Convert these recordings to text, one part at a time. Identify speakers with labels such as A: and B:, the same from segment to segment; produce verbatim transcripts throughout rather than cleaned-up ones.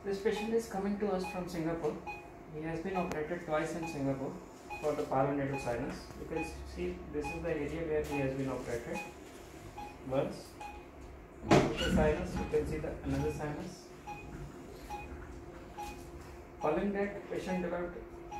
A: This patient is coming to us from Singapore. He has been operated twice in Singapore for the pulmonary sinus. You can see this is the area where he has been operated. Once with the sinus, you can see the another sinus. Following that, patient developed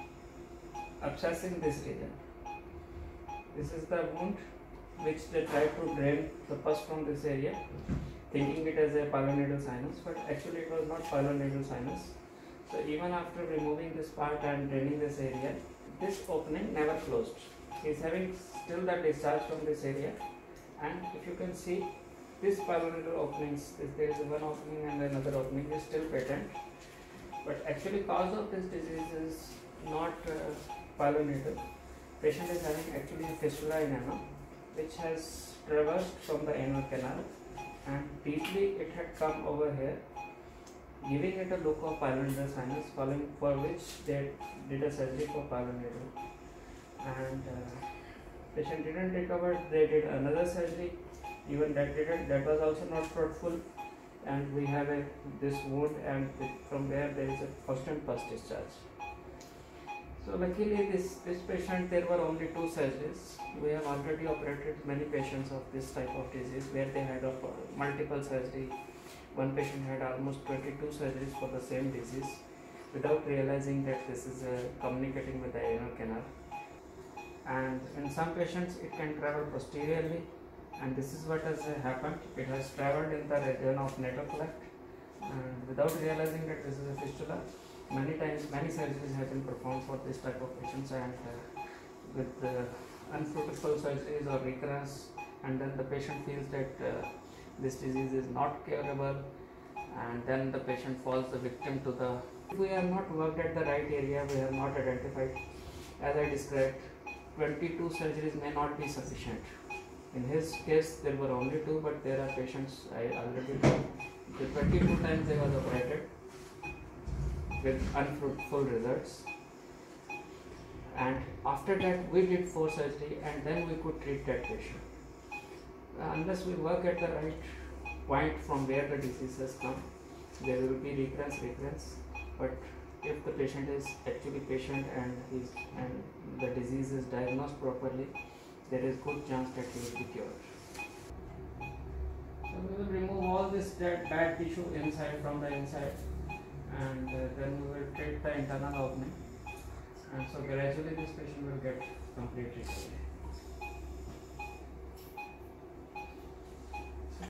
A: abscess in this area. This is the wound which they tried to drain the pus from this area, thinking it as a pulmonary sinus, but actually it was not pulmonary sinus. So even after removing this part and draining this area, this opening never closed. He is having still the discharge from this area, and if you can see this pulmonary openings, there is one opening and another opening is still patent. But actually cause of this disease is not uh, pulmonary. Patient is having actually a fistula in ano, which has traversed from the anal canal, and deeply it had come over here, giving it a look of pulmonary sinus, following for which they did a surgery for pulmonary. And uh, patient didn't recover. They did another surgery. Even that didn't. That was also not fruitful. And we have a this wound, and from there there is a constant pus discharge. So luckily this this patient, there were only two surgeries. We have already operated many patients of this type of disease where they had a multiple surgery. One patient had almost twenty-two surgeries for the same disease without realizing that this is uh, communicating with the anal canal. And in some patients it can travel posteriorly, and this is what has uh, happened. It has traveled in the region of natocleft, and without realizing that this is a fistula, many times many surgeries have been performed for this type of patients, and uh, with uh, unfruitful surgeries or recurrence, and then the patient feels that uh, this disease is not curable, and then the patient falls the victim to the. If we have not worked at the right area, we have not identified, as I described, twenty-two surgeries may not be sufficient. In his case there were only two, but there are patients I already told, the twenty-two times they was operated with unfruitful results, and after that we did four surgery, and then we could treat that patient. Unless we work at the right point from where the disease has come, there will be recurrence, recurrence. But if the patient is actually patient and is and the disease is diagnosed properly, there is good chance that he will be cured. So we will remove all this dead, bad tissue inside from the inside, and uh, then we will treat the internal opening, and so gradually this patient will get complete recovery.